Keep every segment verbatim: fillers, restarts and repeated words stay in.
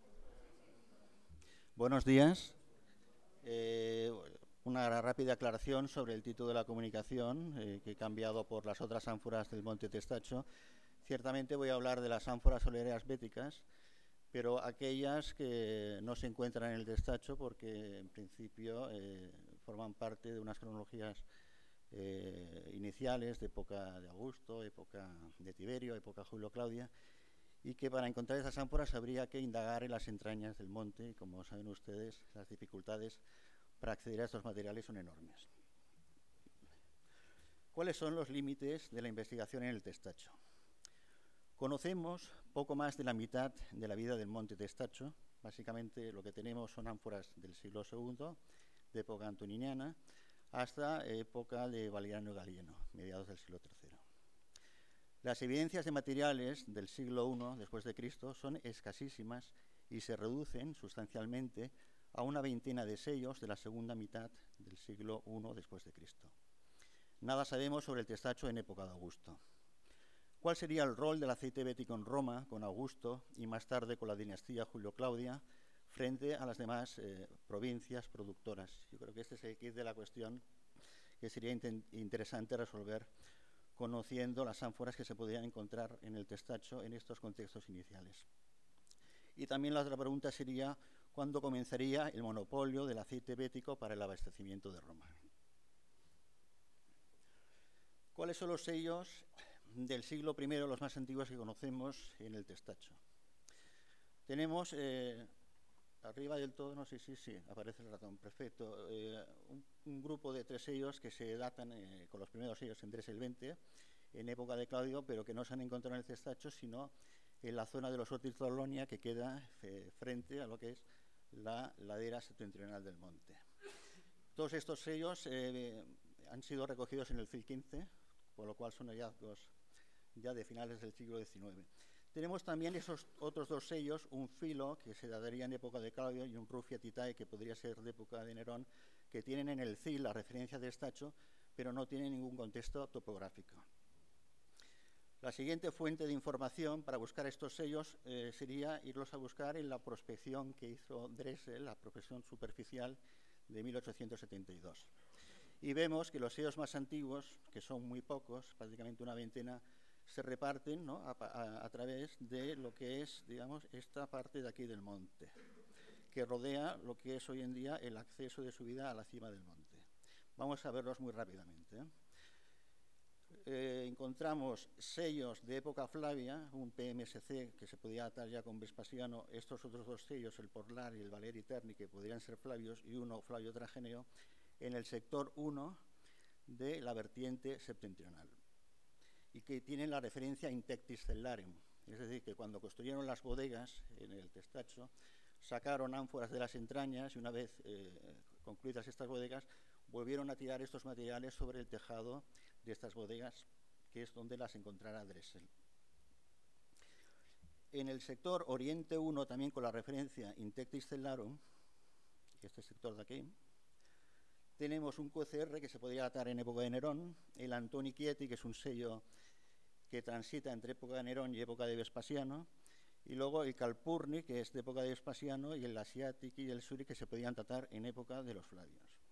Buenos días. Eh, una rápida aclaración sobre el título de la comunicación, eh, que he cambiado por las otras ánforas del Monte Testacho. Ciertamente voy a hablar de las ánforas soleras béticas, pero aquellas que no se encuentran en el Testacho porque en principio eh, forman parte de unas cronologías eh, iniciales de época de Augusto, época de Tiberio, época Julio Claudia, y que para encontrar esas ánforas habría que indagar en las entrañas del monte, y como saben ustedes, las dificultades para acceder a estos materiales son enormes. ¿Cuáles son los límites de la investigación en el Testacho? Conocemos poco más de la mitad de la vida del monte Testacho. Básicamente lo que tenemos son ánforas del siglo segundo, de época antoniniana, hasta época de Valeriano Galieno, mediados del siglo tercero. Las evidencias de materiales del siglo primero después de Cristo son escasísimas y se reducen sustancialmente a una veintena de sellos de la segunda mitad del siglo primero después de Cristo. Nada sabemos sobre el Testacho en época de Augusto. ¿Cuál sería el rol del aceite bético en Roma con Augusto y más tarde con la dinastía Julio-Claudia frente a las demás eh, provincias productoras? Yo creo que este es el kit de la cuestión que sería interesante resolver conociendo las ánforas que se podrían encontrar en el Testacho en estos contextos iniciales. Y también la otra pregunta sería, ¿cuándo comenzaría el monopolio del aceite bético para el abastecimiento de Roma? ¿Cuáles son los sellos del siglo primero, los más antiguos que conocemos en el Testacho? Tenemos, eh, arriba del todo, no sé si sí, sí, aparece el ratón, perfecto, eh, un, un grupo de tres sellos que se datan eh, con los primeros sellos en el veinte, en época de Claudio, pero que no se han encontrado en el Testacho, sino en la zona de los Ortis de Olonia, que queda eh, frente a lo que es la ladera septentrional del monte. Todos estos sellos eh, han sido recogidos en el siglo quince, por lo cual son hallazgos ya de finales del siglo diecinueve. Tenemos también esos otros dos sellos, un filo que se daría en época de Claudio y un Rufia Titae que podría ser de época de Nerón, que tienen en el C I L la referencia de Testacho, pero no tienen ningún contexto topográfico. La siguiente fuente de información para buscar estos sellos eh, sería irlos a buscar en la prospección que hizo Dressel, la prospección superficial de mil ochocientos setenta y dos. Y vemos que los sellos más antiguos, que son muy pocos, prácticamente una veintena, se reparten, ¿no?, a, a, a través de lo que es, digamos, esta parte de aquí del monte, que rodea lo que es hoy en día el acceso de subida a la cima del monte. Vamos a verlos muy rápidamente, ¿eh? Eh, encontramos sellos de época Flavia, un P M S C que se podía atar ya con Vespasiano, estos otros dos sellos, el Porlar y el Valeri Terni, que podrían ser Flavios, y uno Flavio Trageneo, en el sector uno de la vertiente septentrional, y que tienen la referencia Intectis Cellarem, es decir, que cuando construyeron las bodegas en el Testacho, sacaron ánforas de las entrañas y una vez eh, concluidas estas bodegas, volvieron a tirar estos materiales sobre el tejado de estas bodegas, que es donde las encontrará Dressel. En el sector Oriente uno, también con la referencia Intectis Cellarum, este sector de aquí, tenemos un Q C R que se podría datar en época de Nerón, el Antoni Chieti, que es un sello que transita entre época de Nerón y época de Vespasiano, y luego el Calpurni, que es de época de Vespasiano, y el Asiatici y el Suri, que se podían datar en época de los Flavios.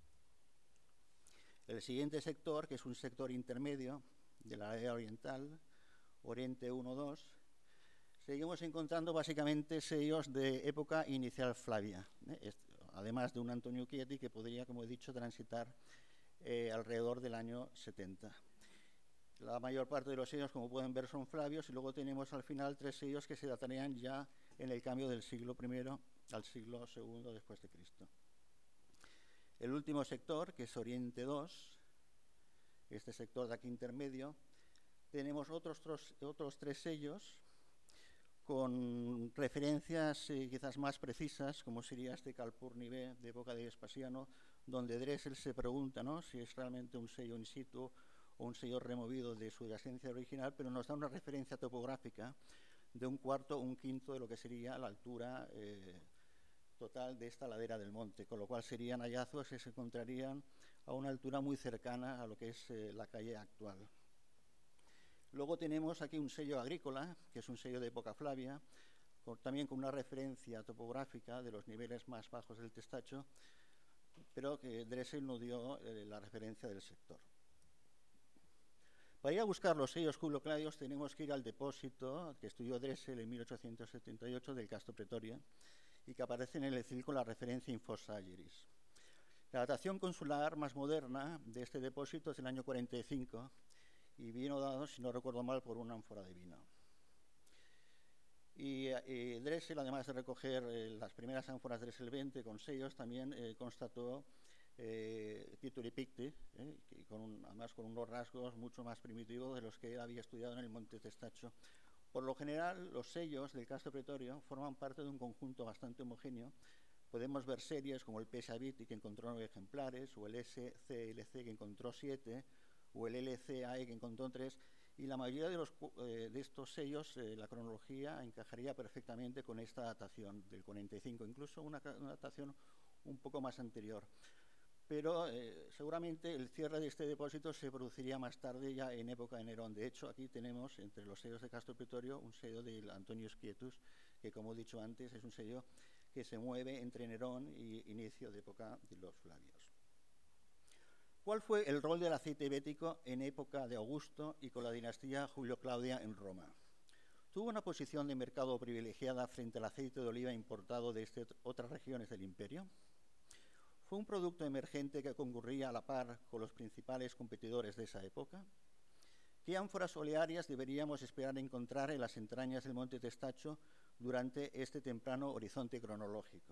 El siguiente sector, que es un sector intermedio de la área oriental, Oriente uno dos, seguimos encontrando básicamente sellos de época inicial Flavia, ¿eh? además de un Antonio Chieti que podría, como he dicho, transitar eh, alrededor del año setenta. La mayor parte de los sellos, como pueden ver, son Flavios, y luego tenemos al final tres sellos que se datarían ya en el cambio del siglo primero al siglo segundo después de Cristo. El último sector, que es Oriente dos, este sector de aquí intermedio, tenemos otros, otros, otros tres sellos con referencias eh, quizás más precisas, como sería este Calpurni B de época de Vespasiano, donde Dressel se pregunta, ¿no?, si es realmente un sello in situ o un sello removido de su esencia original, pero nos da una referencia topográfica de un cuarto o un quinto de lo que sería la altura eh, total de esta ladera del monte, con lo cual serían hallazgos que se encontrarían a una altura muy cercana a lo que es eh, la calle actual. Luego tenemos aquí un sello agrícola, que es un sello de época Flavia, con, también con una referencia topográfica de los niveles más bajos del Testacho, pero que Dressel no dio eh, la referencia del sector. Para ir a buscar los sellos julio-claudios tenemos que ir al depósito que estudió Dressel en mil ochocientos setenta y ocho del Castro Pretoria y que aparece en el ECIL con la referencia Infosageris. La datación consular más moderna de este depósito es del año cuarenta y cinco y vino dado, si no recuerdo mal, por una ánfora de vino. Y, y Dressel, además de recoger eh, las primeras ánforas Dressel veinte con sellos, también eh, constató eh, Tituli Picti, eh, que con un, además con unos rasgos mucho más primitivos de los que él había estudiado en el Monte Testacho. Por lo general, los sellos del Castro Pretorio forman parte de un conjunto bastante homogéneo. Podemos ver series como el P S A B I T, que encontró nueve ejemplares, o el S C L C, que encontró siete, o el L C A E, que encontró tres, y la mayoría de, los, eh, de estos sellos, eh, la cronología encajaría perfectamente con esta datación del cuarenta y cinco, incluso una, una datación un poco más anterior. Pero eh, seguramente el cierre de este depósito se produciría más tarde, ya en época de Nerón. De hecho, aquí tenemos entre los sellos de Castro Pretorio un sello de Antonius Quietus, que, como he dicho antes, es un sello que se mueve entre Nerón y inicio de época de los Flavios. ¿Cuál fue el rol del aceite bético en época de Augusto y con la dinastía Julio-Claudia en Roma? Tuvo una posición de mercado privilegiada frente al aceite de oliva importado de este, otras regiones del imperio. ¿Fue un producto emergente que concurría a la par con los principales competidores de esa época? ¿Qué ánforas olearias deberíamos esperar encontrar en las entrañas del Monte Testacho durante este temprano horizonte cronológico?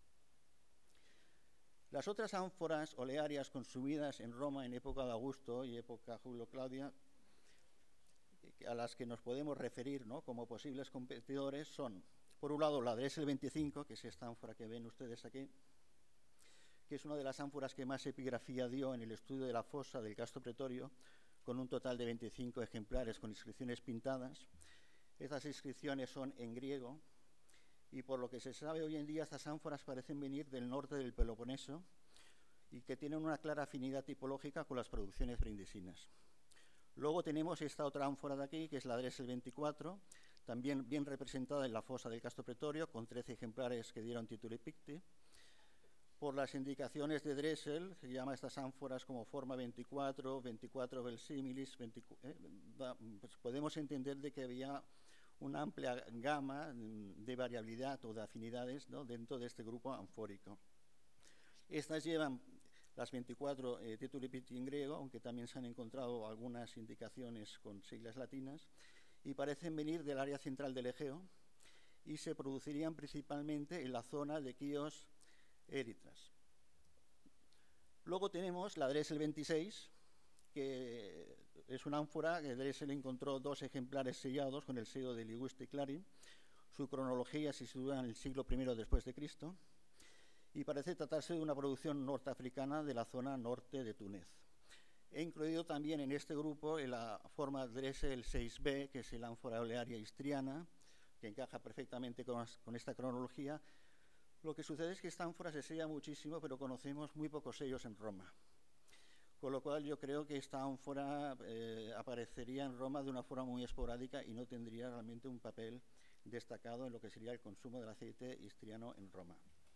Las otras ánforas olearias consumidas en Roma en época de Augusto y época Julio-Claudia, a las que nos podemos referir, ¿no?, como posibles competidores, son, por un lado, la Dressel veinticinco, que es esta ánfora que ven ustedes aquí, que es una de las ánforas que más epigrafía dio en el estudio de la fosa del Castro Pretorio, con un total de veinticinco ejemplares con inscripciones pintadas. Estas inscripciones son en griego, y por lo que se sabe hoy en día, estas ánforas parecen venir del norte del Peloponeso y que tienen una clara afinidad tipológica con las producciones brindisinas. Luego tenemos esta otra ánfora de aquí, que es la Dressel veinticuatro, también bien representada en la fosa del Castro Pretorio, con trece ejemplares que dieron Tituli Picti. Por las indicaciones de Dressel, se llama estas ánforas como forma veinticuatro, veinticuatro versimilis, veinticuatro, eh, pues podemos entender de que había una amplia gama de variabilidad o de afinidades, ¿no?, dentro de este grupo anfórico. Estas llevan las veinticuatro eh, Tituli Picti en griego, aunque también se han encontrado algunas indicaciones con siglas latinas, y parecen venir del área central del Egeo y se producirían principalmente en la zona de Quíos Eritras. Luego tenemos la Dressel veintiséis, que es una ánfora que Dressel encontró dos ejemplares sellados con el sello de Liguiste y Clarín. Su cronología se sitúa en el siglo primero después de Cristo y parece tratarse de una producción norteafricana de la zona norte de Túnez. He incluido también en este grupo en la forma Dressel seis B, que es el ánfora olearia histriana, que encaja perfectamente con, con esta cronología. Lo que sucede es que esta ánfora se sella muchísimo, pero conocemos muy pocos sellos en Roma. Con lo cual yo creo que esta ánfora eh, aparecería en Roma de una forma muy esporádica y no tendría realmente un papel destacado en lo que sería el consumo del aceite histriano en Roma.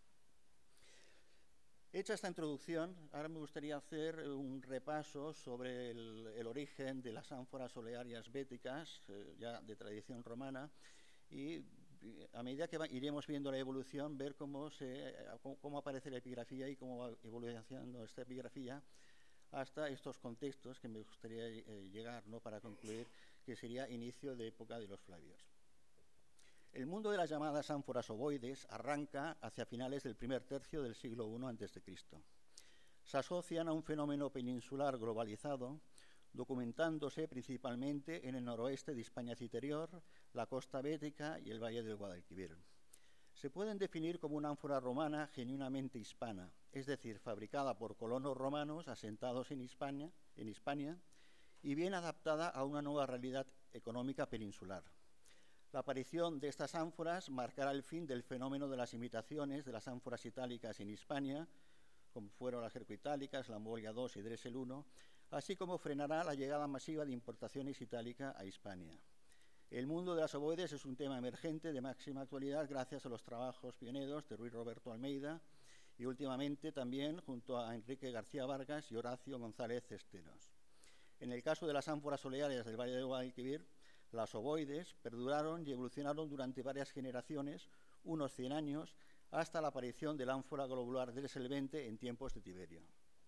Hecha esta introducción, ahora me gustaría hacer un repaso sobre el, el origen de las ánforas olearias béticas, eh, ya de tradición romana, y a medida que va, iremos viendo la evolución, ver cómo, se, cómo, cómo aparece la epigrafía y cómo va evolucionando esta epigrafía hasta estos contextos que me gustaría eh, llegar, ¿no?, para concluir, que sería inicio de época de los Flavios. El mundo de las llamadas ánforas ovoides arranca hacia finales del primer tercio del siglo primero antes de Cristo. Se asocian a un fenómeno peninsular globalizado, documentándose principalmente en el noroeste de Hispania Citerior, la costa bética y el valle del Guadalquivir. Se pueden definir como una ánfora romana genuinamente hispana, es decir, fabricada por colonos romanos asentados en Hispania, en Hispania y bien adaptada a una nueva realidad económica peninsular. La aparición de estas ánforas marcará el fin del fenómeno de las imitaciones de las ánforas itálicas en Hispania, como fueron las jerco-itálicas, la Ambolia dos y Dressel uno, así como frenará la llegada masiva de importaciones itálicas a Hispania. El mundo de las ovoides es un tema emergente de máxima actualidad gracias a los trabajos pioneros de Ruiz Roberto Almeida y últimamente también junto a Enrique García Vargas y Horacio González Cesteros. En el caso de las ánforas olearias del Valle de Guadalquivir, las ovoides perduraron y evolucionaron durante varias generaciones, unos cien años, hasta la aparición del ánfora globular del Solvente en tiempos de Tiberio.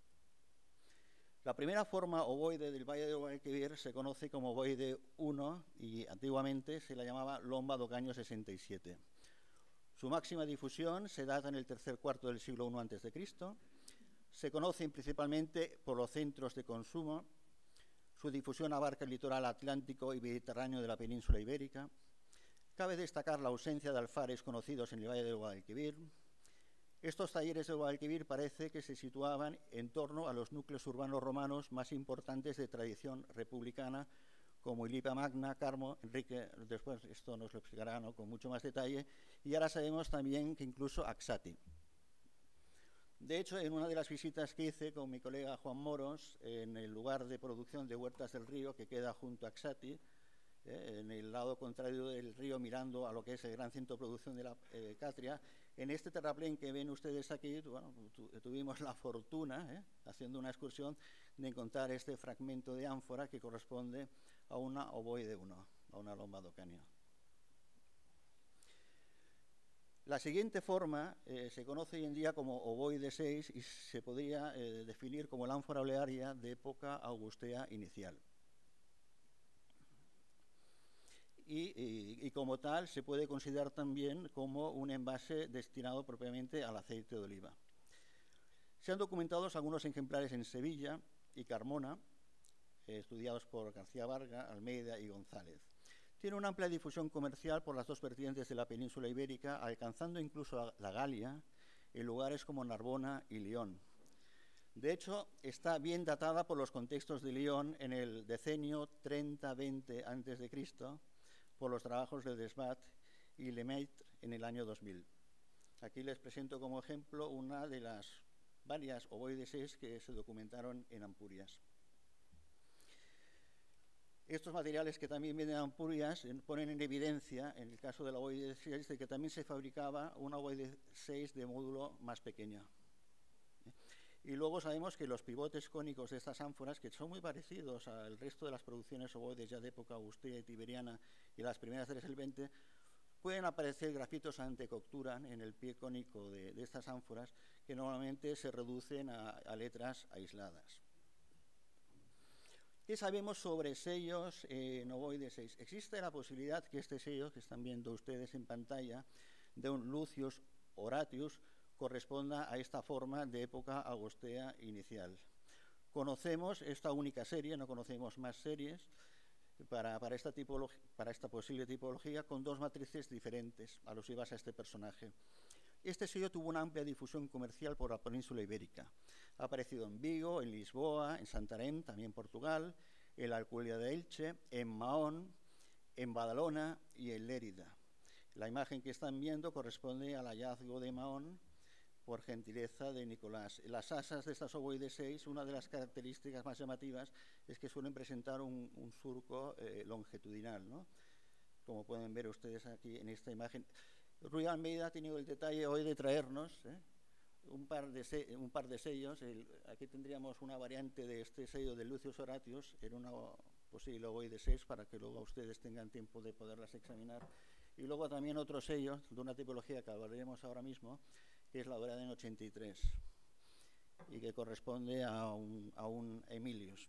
La primera forma ovoide del Valle de Guadalquivir se conoce como ovoide uno y antiguamente se la llamaba lomba do Caño sesenta y siete. Su máxima difusión se data en el tercer cuarto del siglo primero antes de Cristo. Se conocen principalmente por los centros de consumo. Su difusión abarca el litoral atlántico y mediterráneo de la península ibérica. Cabe destacar la ausencia de alfares conocidos en el Valle de Guadalquivir. Estos talleres de Guadalquivir parece que se situaban en torno a los núcleos urbanos romanos más importantes de tradición republicana, como Ilipa Magna, Carmo, Enrique, después esto nos lo explicará, ¿no?, con mucho más detalle, y ahora sabemos también que incluso Axati. De hecho, en una de las visitas que hice con mi colega Juan Moros, en el lugar de producción de Huertas del Río, que queda junto a Axati, eh, en el lado contrario del río, mirando a lo que es el gran centro de producción de la eh, Catria, en este terraplén que ven ustedes aquí, bueno, tu, tuvimos la fortuna, eh, haciendo una excursión, de encontrar este fragmento de ánfora que corresponde a una ovoide uno, a una lomba do Caño. La siguiente forma eh, se conoce hoy en día como ovoide seis y se podría eh, definir como la ánfora olearia de época augustea inicial. Y, y, y como tal se puede considerar también como un envase destinado propiamente al aceite de oliva. Se han documentado algunos ejemplares en Sevilla y Carmona, eh, estudiados por García Vargas, Almeida y González. Tiene una amplia difusión comercial por las dos vertientes de la península ibérica, alcanzando incluso la Galia, en lugares como Narbona y León. De hecho, está bien datada por los contextos de León en el decenio treinta veinte antes de Cristo, por los trabajos de Desbat y Lemaitre en el año dos mil. Aquí les presento como ejemplo una de las varias ovoides que se documentaron en Ampurias. Estos materiales que también vienen de Ampurias ponen en evidencia, en el caso de la ovoide seis, de que también se fabricaba una ovoide seis de módulo más pequeña. Y luego sabemos que los pivotes cónicos de estas ánforas, que son muy parecidos al resto de las producciones ovoides ya de época augustea y tiberiana y las primeras del Solvente, pueden aparecer grafitos antecoctura en el pie cónico de, de estas ánforas que normalmente se reducen a, a letras aisladas. ¿Qué sabemos sobre sellos en ovoide seis? Existe la posibilidad que este sello, que están viendo ustedes en pantalla, de un Lucius Horatius, corresponda a esta forma de época augustea inicial. Conocemos esta única serie, no conocemos más series para, para, esta para esta posible tipología con dos matrices diferentes alusivas a este personaje. Este sello tuvo una amplia difusión comercial por la península ibérica. Ha aparecido en Vigo, en Lisboa, en Santarém, también en Portugal, en la Alcudia de Elche, en Mahón, en Badalona y en Lérida. La imagen que están viendo corresponde al hallazgo de Mahón por gentileza de Nicolás. Las asas de estas ovoides seis, una de las características más llamativas es que suelen presentar un, un surco eh, longitudinal, ¿no?, como pueden ver ustedes aquí en esta imagen. Ruiz Almeida ha tenido el detalle hoy de traernos ¿eh? un, par de un par de sellos. El, aquí tendríamos una variante de este sello de Lucius Horatius en una posible ovoide seis para que luego ustedes tengan tiempo de poderlas examinar. Y luego también otro sello de una tipología que hablaremos ahora mismo, que es la Oberá ochenta y tres y que corresponde a un, a un Emilius.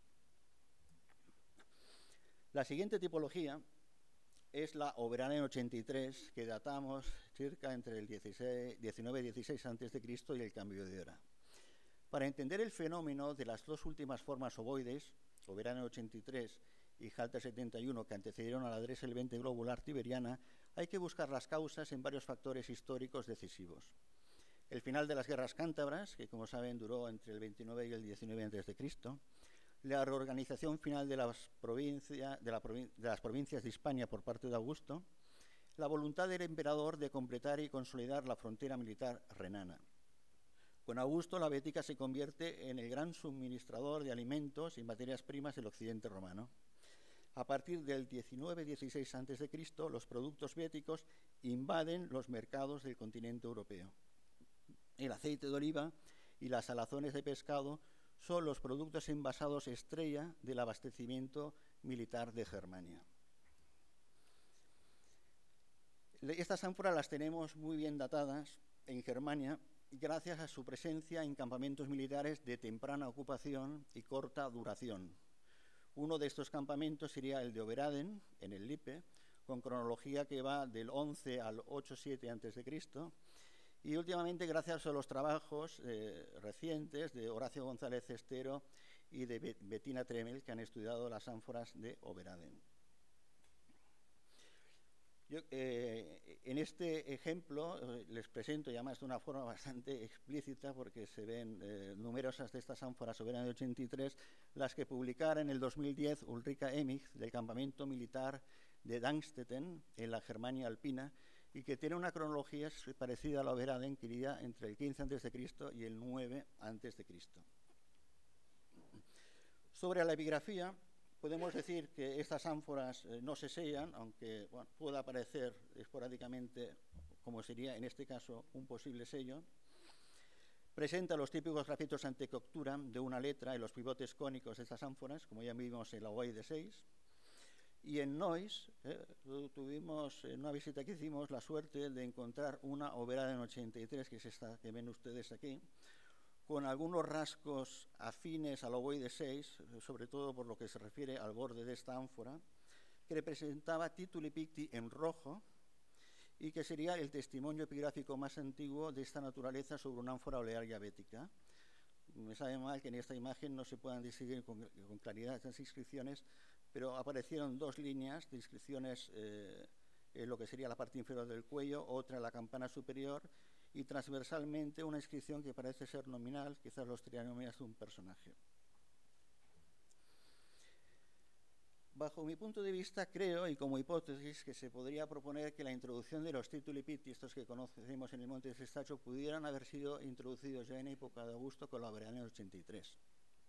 La siguiente tipología es la Oberá ochenta y tres, que datamos cerca entre el diecinueve y dieciséis antes de Cristo y el cambio de hora. Para entender el fenómeno de las dos últimas formas ovoides, Oberá ochenta y tres y Halter setenta y uno, que antecedieron a la Dresselvente globular tiberiana, hay que buscar las causas en varios factores históricos decisivos. El final de las guerras cántabras, que como saben duró entre el veintinueve y el diecinueve antes de Cristo, la reorganización final de las, provincia, de, la provin de las provincias de Hispania por parte de Augusto, la voluntad del emperador de completar y consolidar la frontera militar renana. Con Augusto, la Bética se convierte en el gran suministrador de alimentos y materias primas del occidente romano. A partir del diecinueve dieciséis antes de Cristo, los productos béticos invaden los mercados del continente europeo. El aceite de oliva y las salazones de pescado son los productos envasados estrella del abastecimiento militar de Germania. Estas ánforas las tenemos muy bien datadas en Germania gracias a su presencia en campamentos militares de temprana ocupación y corta duración. Uno de estos campamentos sería el de Oberaden, en el Lippe, con cronología que va del once al ocho siete antes de Cristo, y últimamente gracias a los trabajos eh, recientes de Horacio González Estero y de Bettina Tremel, que han estudiado las ánforas de Oberaden. Yo, eh, en este ejemplo eh, les presento, y además de una forma bastante explícita, porque se ven eh, numerosas de estas ánforas Oberaden de ochenta y tres, las que publicara en el dos mil diez Ulrika Emig del campamento militar de Dangstetten, en la Germania alpina, y que tiene una cronología parecida a la Oberaden, que iría entre el quince antes de Cristo y el nueve antes de Cristo. Sobre la epigrafía, podemos decir que estas ánforas eh, no se sellan, aunque bueno, pueda aparecer esporádicamente, como sería en este caso un posible sello. Presenta los típicos grafitos antecoctura de una letra en los pivotes cónicos de estas ánforas, como ya vimos en la Ovoide seis. Y en Neuss, eh, tuvimos en una visita que hicimos la suerte de encontrar una Oberaden ochenta y tres, que es esta que ven ustedes aquí, con algunos rasgos afines al Ovoide seis, sobre todo por lo que se refiere al borde de esta ánfora, que representaba Tituli Picti en rojo y que sería el testimonio epigráfico más antiguo de esta naturaleza sobre una ánfora olearia bética. Me sabe mal que en esta imagen no se puedan distinguir con, con claridad estas inscripciones, pero aparecieron dos líneas de inscripciones eh, en lo que sería la parte inferior del cuello, otra en la campana superior, y transversalmente una inscripción que parece ser nominal, quizás los trianomias de un personaje. Bajo mi punto de vista, creo, y como hipótesis, que se podría proponer que la introducción de los Tituli Picti, estos que conocemos en el Monte de Testaccio, pudieran haber sido introducidos ya en época de Augusto con la Oberaden ochenta y tres.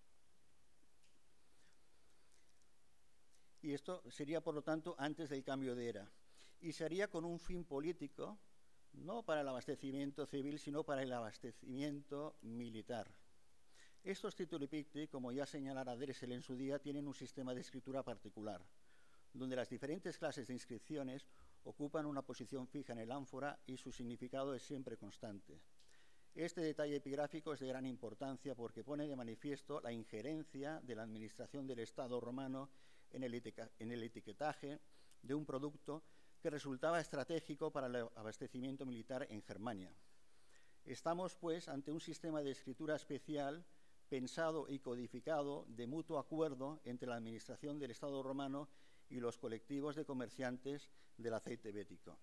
Y esto sería, por lo tanto, antes del cambio de era. Y se haría con un fin político, no para el abastecimiento civil, sino para el abastecimiento militar. Estos Tituli Picti, como ya señalara Dressel en su día, tienen un sistema de escritura particular, donde las diferentes clases de inscripciones ocupan una posición fija en el ánfora y su significado es siempre constante. Este detalle epigráfico es de gran importancia porque pone de manifiesto la injerencia de la administración del Estado romano en el, en el etiquetaje de un producto que resultaba estratégico para el abastecimiento militar en Germania. Estamos, pues, ante un sistema de escritura especial pensado y codificado de mutuo acuerdo entre la administración del Estado romano y los colectivos de comerciantes del aceite bético.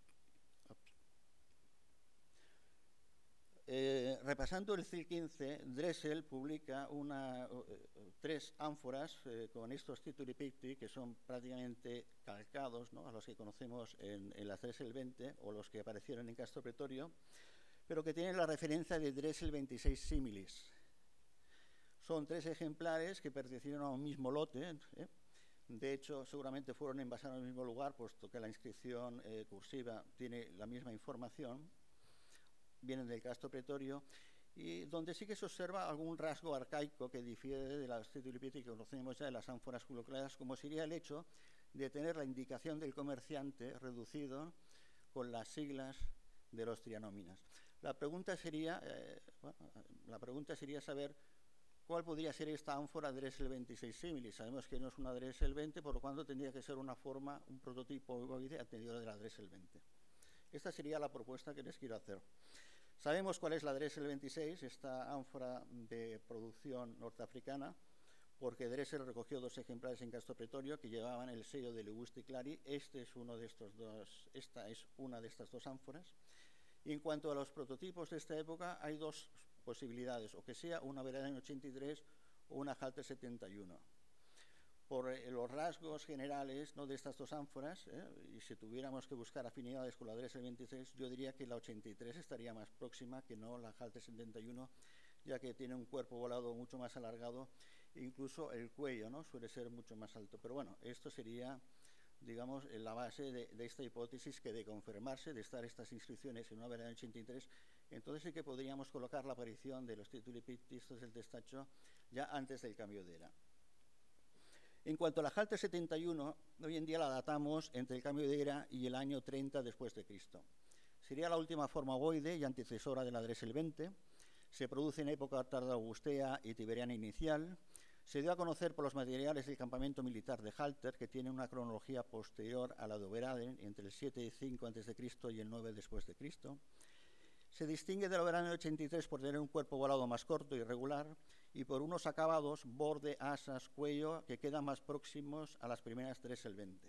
Eh, repasando el C I L quince, Dressel publica una, eh, tres ánforas eh, con estos Tituli Picti que son prácticamente calcados, ¿no?, a los que conocemos en, en las Dressel veinte o los que aparecieron en Castro Pretorio, pero que tienen la referencia de Dressel veintiséis similis. Son tres ejemplares que pertenecieron a un mismo lote. ¿eh? De hecho, seguramente fueron envasados en el mismo lugar, puesto que la inscripción eh, cursiva tiene la misma información. Vienen del Castro Pretorio, y donde sí que se observa algún rasgo arcaico que difiere de las Tituli Picti que conocemos ya de las ánforas coloquiales, como sería el hecho de tener la indicación del comerciante reducido con las siglas de los trianóminas. La pregunta sería, eh, bueno, la pregunta sería saber cuál podría ser esta ánfora Dressel veintiséis similis. Sabemos que no es una Dressel veinte, por lo cual tendría que ser una forma, un prototipo ovoide anterior de la Dressel veinte. Esta sería la propuesta que les quiero hacer. Sabemos cuál es la Dressel veintiséis, esta ánfora de producción norteafricana, porque Dressel recogió dos ejemplares en Castro Pretorio que llevaban el sello de Libusti Clari. Este es uno de estos dos, esta es una de estas dos ánforas. Y en cuanto a los prototipos de esta época, hay dos posibilidades, o que sea una Oberaden ochenta y tres o una Halter setenta y uno. Por eh, los rasgos generales, ¿no?, de estas dos ánforas, ¿eh? y si tuviéramos que buscar afinidades con la Dressel veintiséis, yo diría que la ochenta y tres estaría más próxima que no la Halter setenta y uno, ya que tiene un cuerpo volado mucho más alargado incluso el cuello, ¿no? Suele ser mucho más alto. Pero bueno, esto sería, digamos, la base de, de esta hipótesis, que de confirmarse, de estar estas inscripciones en una vereda del ochenta y tres, entonces sí que podríamos colocar la aparición de los titulipistas del Testacho ya antes del cambio de era. En cuanto a la Halter setenta y uno, hoy en día la datamos entre el cambio de era y el año treinta después de Cristo. Sería la última forma ovoide y antecesora de la Dressel veinte. Se produce en época tardo-augustea y tiberiana inicial. Se dio a conocer por los materiales del campamento militar de Halter, que tiene una cronología posterior a la de Overaden, entre el siete y cinco antes de Cristo y el nueve después de Cristo. Se distingue del Overaden ochenta y tres por tener un cuerpo volado más corto y irregular y por unos acabados, borde, asas, cuello, que quedan más próximos a las primeras Dressel veinte.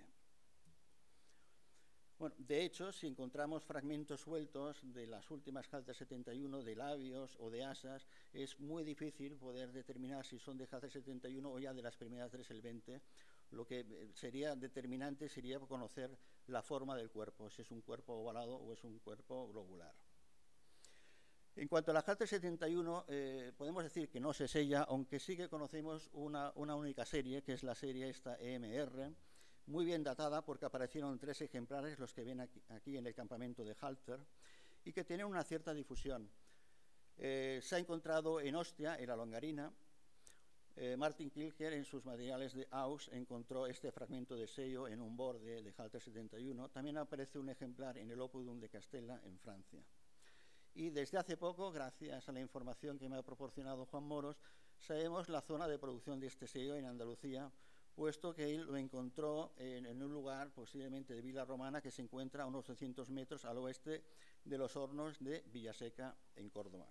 Bueno, de hecho, si encontramos fragmentos sueltos de las últimas Halter setenta y uno, de labios o de asas, es muy difícil poder determinar si son de Halter setenta y uno o ya de las primeras Dressel veinte. Lo que sería determinante sería conocer la forma del cuerpo, si es un cuerpo ovalado o es un cuerpo globular. En cuanto a la Halter setenta y uno, eh, podemos decir que no se sella, aunque sí que conocemos una, una única serie, que es la serie esta E M R, muy bien datada porque aparecieron tres ejemplares, los que ven aquí, aquí en el campamento de Halter, y que tienen una cierta difusión. Eh, se ha encontrado en Ostia, en la Longarina. Eh, Martin Kilcher, en sus materiales de Aus, encontró este fragmento de sello en un borde de Halter setenta y uno. También aparece un ejemplar en el Opudum de Castella, en Francia. Y desde hace poco, gracias a la información que me ha proporcionado Juan Moros, sabemos la zona de producción de este sello en Andalucía, puesto que él lo encontró en, en un lugar posiblemente de Vila Romana, que se encuentra a unos doscientos metros al oeste de los hornos de Villaseca, en Córdoba.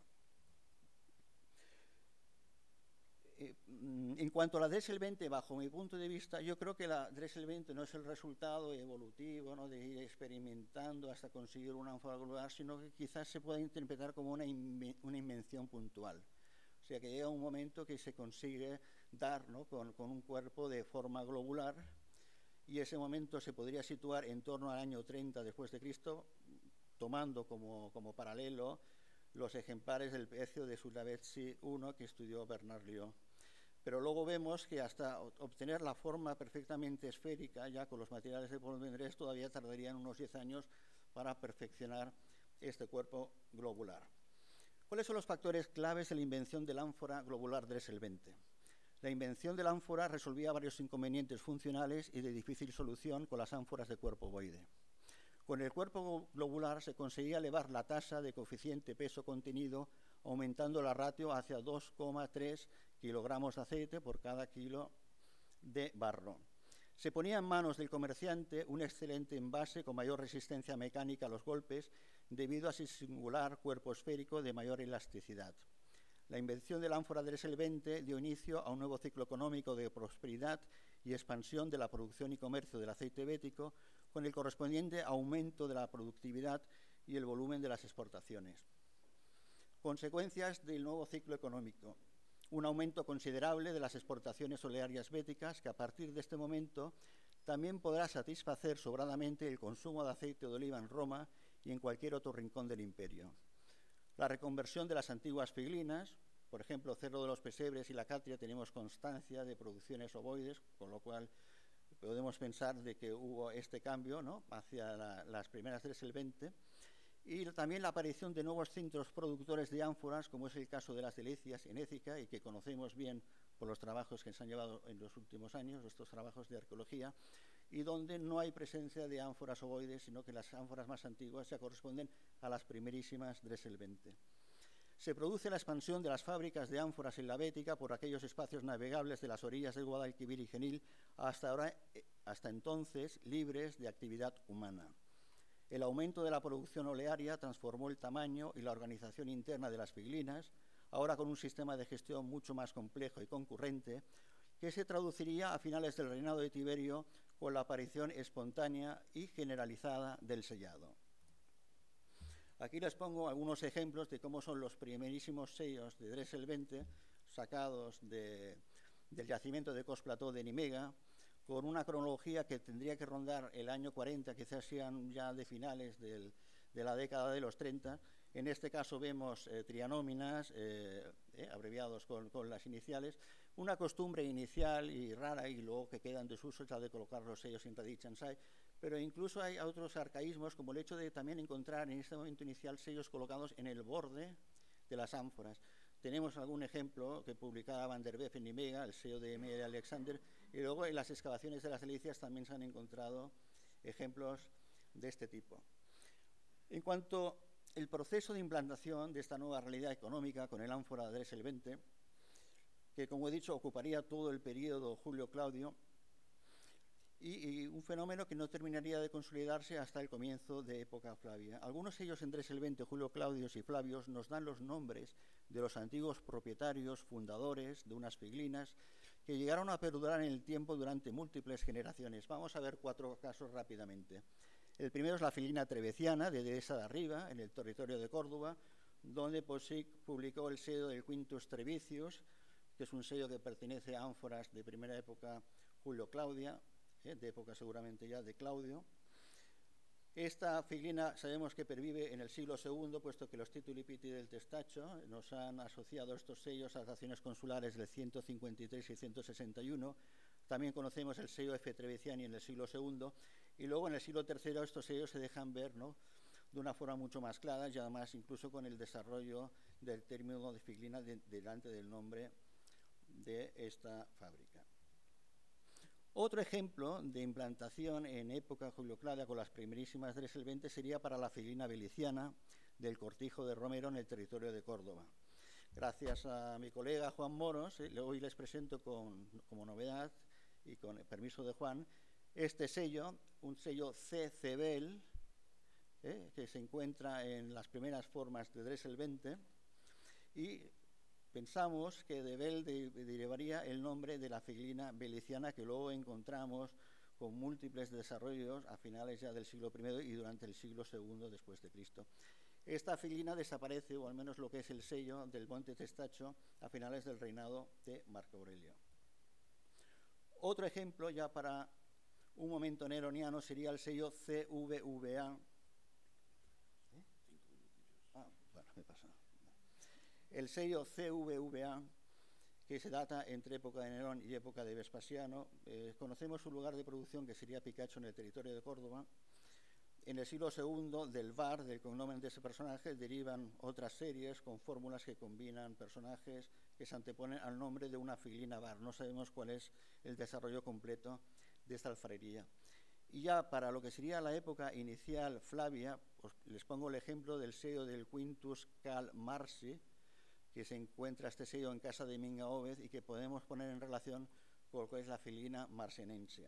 En cuanto a la Dressel veinte, bajo mi punto de vista, yo creo que la Dressel veinte no es el resultado evolutivo, ¿no?, de ir experimentando hasta conseguir una ánfora globular, sino que quizás se pueda interpretar como una, inven una invención puntual. O sea, que llega un momento que se consigue dar, ¿no?, con, con un cuerpo de forma globular, y ese momento se podría situar en torno al año treinta después de Cristo, tomando como, como paralelo los ejemplares del pecio de Sulawesi uno que estudió Bernard Liot. Pero luego vemos que hasta obtener la forma perfectamente esférica, ya con los materiales de Paul Vendrés, todavía tardarían unos diez años para perfeccionar este cuerpo globular. ¿Cuáles son los factores claves de la invención del ánfora globular Dressel veinte? La invención del ánfora resolvía varios inconvenientes funcionales y de difícil solución con las ánforas de cuerpo ovoide. Con el cuerpo globular se conseguía elevar la tasa de coeficiente peso-contenido, aumentando la ratio hacia dos coma tres kilogramos de aceite por cada kilo de barro. Se ponía en manos del comerciante un excelente envase con mayor resistencia mecánica a los golpes, debido a su singular cuerpo esférico de mayor elasticidad. La invención del ánfora Dressel veinte dio inicio a un nuevo ciclo económico de prosperidad y expansión de la producción y comercio del aceite bético, con el correspondiente aumento de la productividad y el volumen de las exportaciones. Consecuencias del nuevo ciclo económico: un aumento considerable de las exportaciones olearias béticas, que a partir de este momento también podrá satisfacer sobradamente el consumo de aceite de oliva en Roma y en cualquier otro rincón del imperio. La reconversión de las antiguas figlinas, por ejemplo, Cerro de los Pesebres y la Catria, tenemos constancia de producciones ovoides, con lo cual podemos pensar de que hubo este cambio, ¿no?, hacia la, las primeras Dressel veinte, y también la aparición de nuevos centros productores de ánforas, como es el caso de las Delicias en Écija, y que conocemos bien por los trabajos que se han llevado en los últimos años, estos trabajos de arqueología, y donde no hay presencia de ánforas ovoides, sino que las ánforas más antiguas ya corresponden a las primerísimas Dressel veinte. Se produce la expansión de las fábricas de ánforas en la Bética por aquellos espacios navegables de las orillas del Guadalquivir y Genil, hasta, ahora, hasta entonces libres de actividad humana. El aumento de la producción olearia transformó el tamaño y la organización interna de las figlinas, ahora con un sistema de gestión mucho más complejo y concurrente, que se traduciría a finales del reinado de Tiberio con la aparición espontánea y generalizada del sellado. Aquí les pongo algunos ejemplos de cómo son los primerísimos sellos de Dressel veinte sacados de, del yacimiento de Cos-Plató de Nimega, con una cronología que tendría que rondar el año cuarenta, quizás sean ya de finales del, de la década de los treinta. En este caso vemos eh, trianóminas, eh, eh, abreviados con, con las iniciales, Una costumbre inicial y rara y luego que queda en desuso es la de colocar los sellos en Radich Ansai, pero incluso hay otros arcaísmos como el hecho de también encontrar en este momento inicial sellos colocados en el borde de las ánforas. Tenemos algún ejemplo que publicaba Van der Werf en Nimega, el sello de M. Alexander, y luego en las excavaciones de las Delicias también se han encontrado ejemplos de este tipo. En cuanto al proceso de implantación de esta nueva realidad económica con el ánfora de Dresel veinte, que, como he dicho, ocuparía todo el periodo Julio-Claudio, y, y un fenómeno que no terminaría de consolidarse hasta el comienzo de época Flavia. Algunos sellos en Dresel veinte, Julio-Claudios y Flavios, nos dan los nombres de los antiguos propietarios, fundadores de unas figlinas que llegaron a perdurar en el tiempo durante múltiples generaciones. Vamos a ver cuatro casos rápidamente. El primero es la figlina treveciana de Dehesa de Arriba, en el territorio de Córdoba, donde Posic publicó el sello del Quintus Trevicius, que es un sello que pertenece a ánforas de primera época Julio-Claudia, eh, de época seguramente ya de Claudio. Esta figlina sabemos que pervive en el siglo segundo, puesto que los titulipiti del Testacho nos han asociado estos sellos a daciones consulares del ciento cincuenta y tres y ciento sesenta y uno. También conocemos el sello F. Treveciani en el siglo segundo, y luego en el siglo tercero estos sellos se dejan ver, ¿no?, de una forma mucho más clara, y además incluso con el desarrollo del término de figlina de, delante del nombre de esta fábrica. Otro ejemplo de implantación en época Julio-Claudia con las primerísimas Dresel veinte sería para la figlina beliciana del Cortijo de Romero en el territorio de Córdoba. Gracias a mi colega Juan Moros, eh, hoy les presento con, como novedad y con el permiso de Juan, este sello, un sello C. Cebel, eh, que se encuentra en las primeras formas de Dresel veinte, y pensamos que de Bel de, derivaría el nombre de la figlina beliciana que luego encontramos con múltiples desarrollos a finales ya del siglo primero y durante el siglo segundo después de Cristo. Esta figlina desaparece, o al menos lo que es el sello del Monte Testacho, a finales del reinado de Marco Aurelio. Otro ejemplo, ya para un momento neroniano, sería el sello C V V A. ¿Eh? Ah, bueno, me pasa. El sello C V V A, que se data entre época de Nerón y época de Vespasiano. Eh, conocemos su lugar de producción, que sería Picacho, en el territorio de Córdoba. En el siglo segundo, del var, del cognomen de ese personaje, derivan otras series con fórmulas que combinan personajes que se anteponen al nombre de una figlina var. No sabemos cuál es el desarrollo completo de esta alfarería. Y ya para lo que sería la época inicial Flavia, pues les pongo el ejemplo del sello del Quintus Cal Marsi, que se encuentra este sello en casa de Minga Óvez y que podemos poner en relación con lo que es la figlina marsenensia.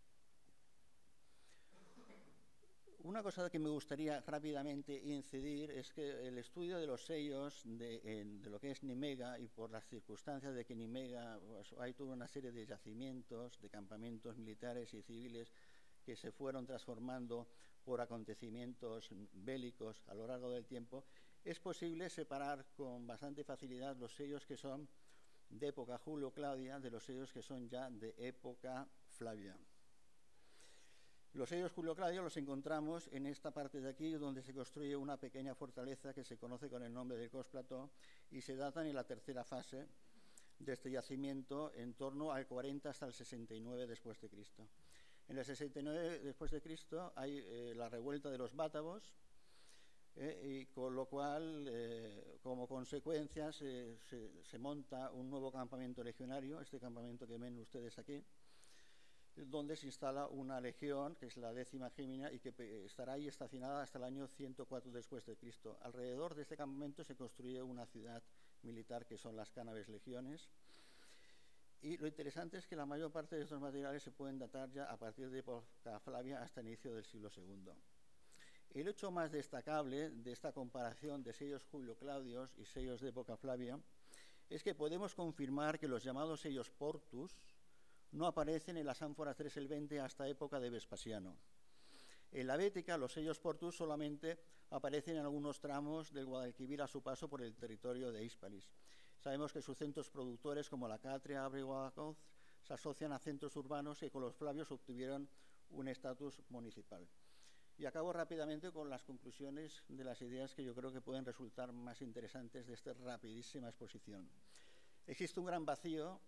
Una cosa que me gustaría rápidamente incidir es que el estudio de los sellos de, en, de lo que es Nimega, y por las circunstancias de que Nimega, pues, hay toda una serie de yacimientos, de campamentos militares y civiles que se fueron transformando por acontecimientos bélicos a lo largo del tiempo, es posible separar con bastante facilidad los sellos que son de época Julio-Claudia de los sellos que son ya de época Flavia. Los sellos Julio-Claudio los encontramos en esta parte de aquí, donde se construye una pequeña fortaleza que se conoce con el nombre de Cos Plató y se datan en la tercera fase de este yacimiento, en torno al cuarenta hasta el sesenta y nueve después de Cristo. En el sesenta y nueve después de Cristo hay eh, la revuelta de los bátavos, eh, y con lo cual, eh, como consecuencia, se, se, se monta un nuevo campamento legionario, este campamento que ven ustedes aquí, donde se instala una legión, que es la décima Gémina, y que estará ahí estacionada hasta el año ciento cuatro después de Cristo. Alrededor de este campamento se construye una ciudad militar, que son las Cánabes Legiones. Y lo interesante es que la mayor parte de estos materiales se pueden datar ya a partir de época Flavia hasta el inicio del siglo segundo. El hecho más destacable de esta comparación de sellos Julio-Claudios y sellos de época Flavia es que podemos confirmar que los llamados sellos Portus no aparecen en las ánforas Dresel veinte hasta época de Vespasiano. En la Bética, los sellos Portus solamente aparecen en algunos tramos del Guadalquivir a su paso por el territorio de Hispalis. Sabemos que sus centros productores, como la Catria, Abre y Guadalcauz, se asocian a centros urbanos que con los Flavios obtuvieron un estatus municipal. Y acabo rápidamente con las conclusiones de las ideas que yo creo que pueden resultar más interesantes de esta rapidísima exposición. Existe un gran vacío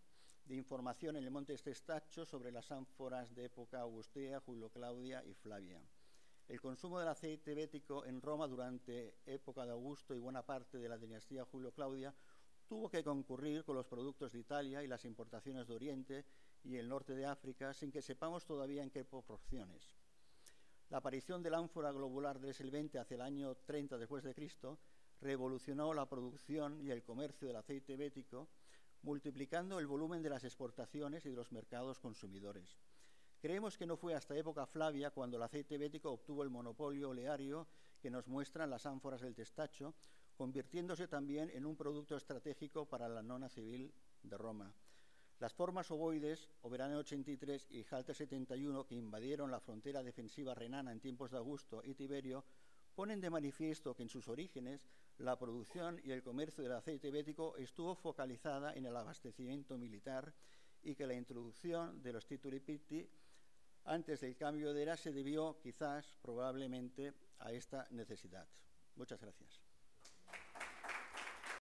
de información en el monte Testacho sobre las ánforas de época augustea, Julio-Claudia y Flavia. El consumo del aceite bético en Roma durante época de Augusto y buena parte de la dinastía Julio-Claudia tuvo que concurrir con los productos de Italia y las importaciones de Oriente y el norte de África, sin que sepamos todavía en qué proporciones. La aparición del ánfora globular de Selvente hacia el año treinta después de Cristo revolucionó la producción y el comercio del aceite bético, multiplicando el volumen de las exportaciones y de los mercados consumidores. Creemos que no fue hasta época Flavia cuando el aceite bético obtuvo el monopolio oleario que nos muestran las ánforas del Testacho, convirtiéndose también en un producto estratégico para la nona civil de Roma. Las formas ovoides, Oberano ochenta y tres y Jalta setenta y uno, que invadieron la frontera defensiva renana en tiempos de Augusto y Tiberio, ponen de manifiesto que en sus orígenes la producción y el comercio del aceite bético estuvo focalizada en el abastecimiento militar y que la introducción de los tituli picti antes del cambio de era se debió quizás, probablemente, a esta necesidad. Muchas gracias.